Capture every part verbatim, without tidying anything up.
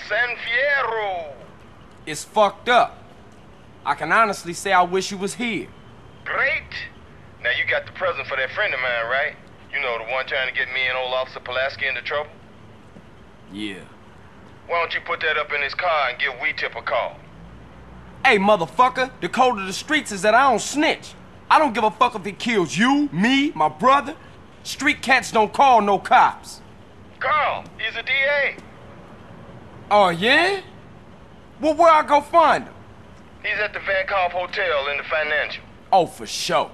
San Fierro. It's fucked up. I can honestly say I wish you was here. Great. Now you got the present for that friend of mine, right? You know, the one trying to get me and old Officer Pulaski into trouble? Yeah. Why don't you put that up in his car and give We-Tip a call? Hey, motherfucker, the code of the streets is that I don't snitch. I don't give a fuck if he kills you, me, my brother. Street cats don't call no cops. Carl, he's a D A. Oh, yeah? Well, where I go find him? He's at the Van Calf Hotel in the Financial. Oh, for sure.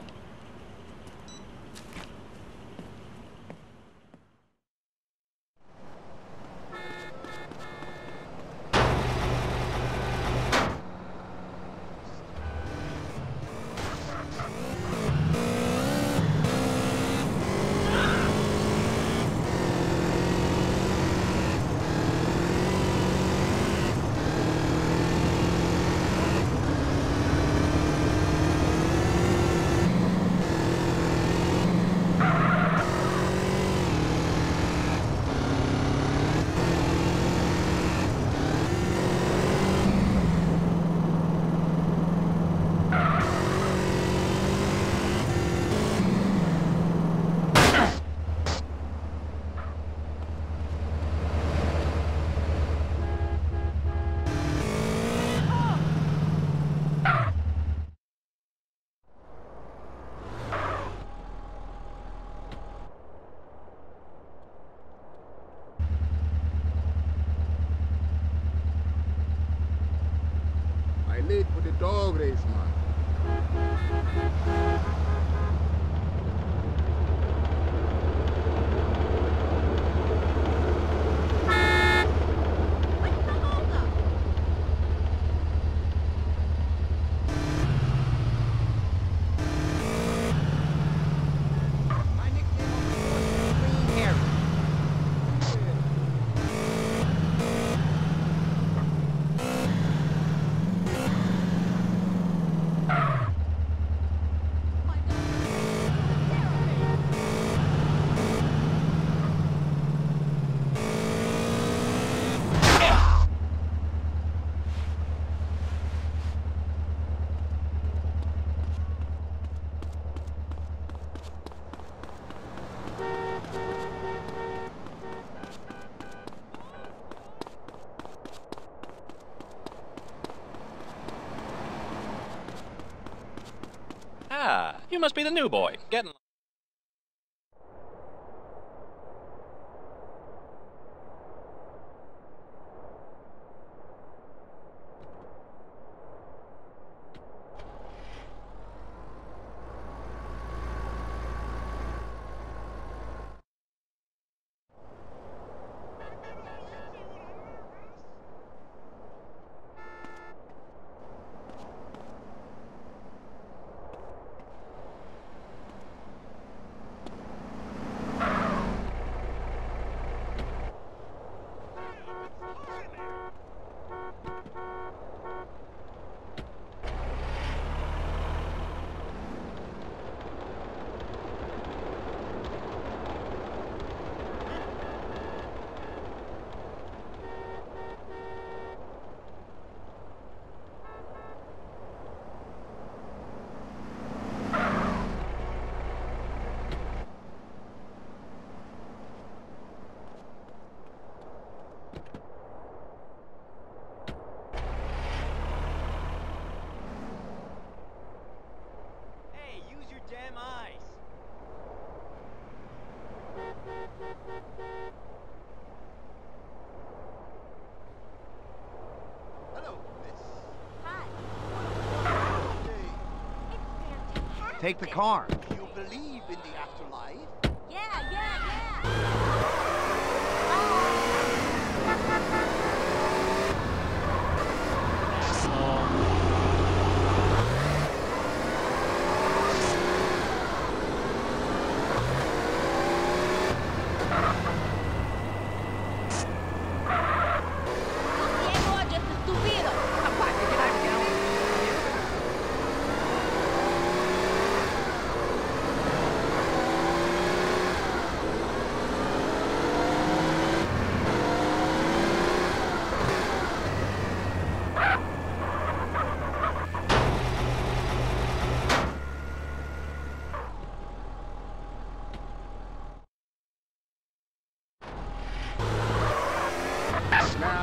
Late for the dog race, man. Ah, you must be the new boy. Getting... Take the car. You believe in the afterlife? Yeah, yeah, yeah.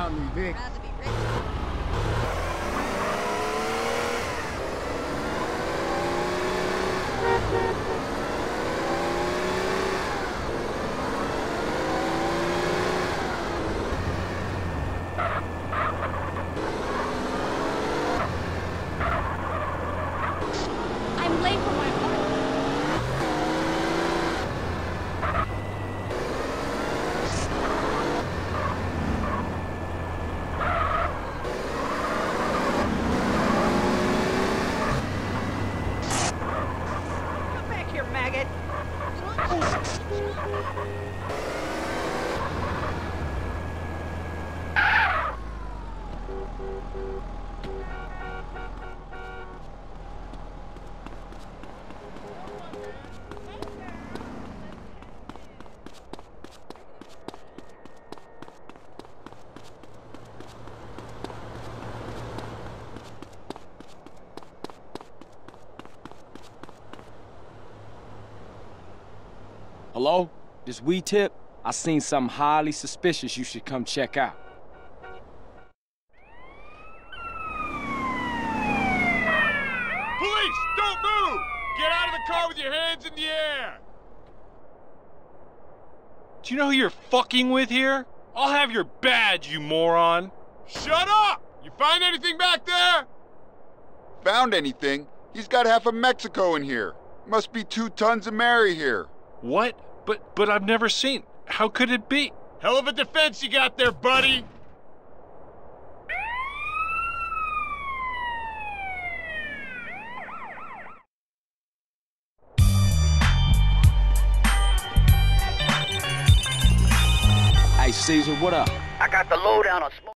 me, Vic. Rather be rich. I'm late for my appointment. Come back here, maggot. Hello? This weed tip? I seen something highly suspicious you should come check out. Police, don't move! Get out of the car with your hands in the air! Do you know who you're fucking with here? I'll have your badge, you moron! Shut up! You find anything back there? Found anything? He's got half of Mexico in here. Must be two tons of Mary here. What? But but I've never seen. How could it be? Hell of a defense you got there, buddy! Hey, Caesar, what up? I got the lowdown on smoke.